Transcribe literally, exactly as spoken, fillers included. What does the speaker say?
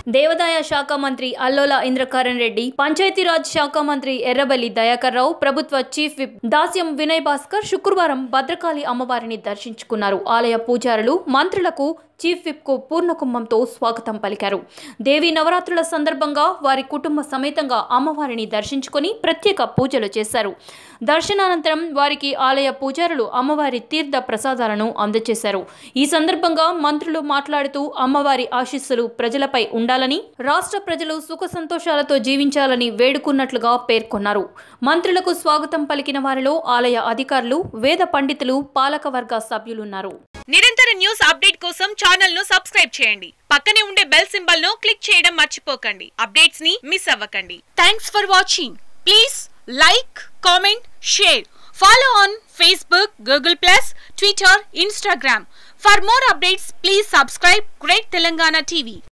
దేవాదాయ శాఖ మంత్రి అల్లోల ఇంద్రకరణ్ రెడ్డి, పంచాయతీరాజ్ శాఖ మంత్రి ఎర్రబెల్లి దయాకర్ రావు, ప్రభుత్వ చీఫ్ విప్ దాస్యం వినయ్ భాస్కర్ శుక్రవారం భద్రకాళి అమ్మవారిని దర్శించుకున్నారు. ఆలయ పూజారులు, మంత్రులకు చీఫ్ విప్ కు పూర్ణ కుంభంతో స్వాగతం పలికారు. దేవీ నవరాత్రుల సందర్భంగా వారి కుటుంబ సమేతంగా అమ్మవారిని దర్శించుకుని ప్రత్యేక పూజలు చేశారు. దర్శనానంతరం వారికి ఆలయ పూజారులు అమ్మవారి తీర్థ ప్రసాదాలను అందజేశారు. ఈ సందర్భంగా మంత్రులు మాట్లాడుతూ అమ్మవారి ఆశీస్సులు ప్రజలపై ఉండాలని, రాష్ట్ర ప్రజలు సుఖ సంతోషాలతో జీవించాలని వేడుకున్నట్లుగా పేర్కొన్నారు. మంత్రులకు స్వాగతం పలికిన వారిలో ఆలయ అధికారులు, వేద పండితులు, పాలకవర్గ సభ్యులున్నారు. నిరంతర న్యూస్ అప్డేట్ కోసం ఛానల్ ను సబ్స్క్రైబ్ చేయండి. పక్కనే ఉండే బెల్ సింబల్ ను క్లిక్ చేయడం మర్చిపోకండి. అప్డేట్స్ ని మిస్ అవ్వకండి. Thanks for watching. Please like, comment, share. Follow on Facebook, Google plus, Twitter, Instagram. For more updates, please subscribe Great Telangana T V.